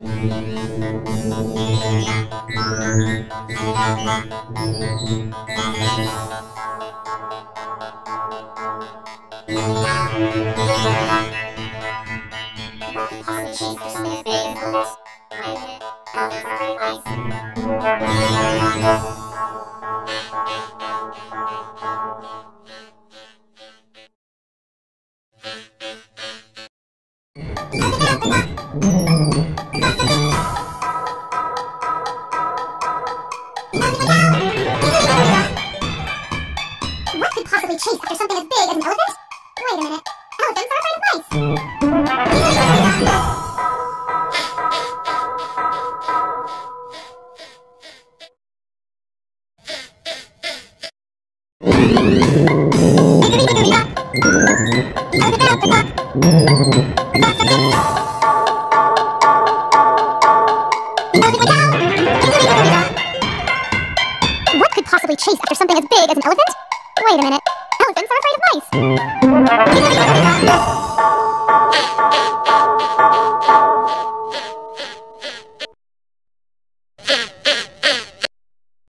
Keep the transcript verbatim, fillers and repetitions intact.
What could possibly chase after something as big as an elephant? Wait a minute. Elephants are afraid of mice. What could possibly chase after something as big as an elephant? Wait a minute. Elephants are afraid of mice.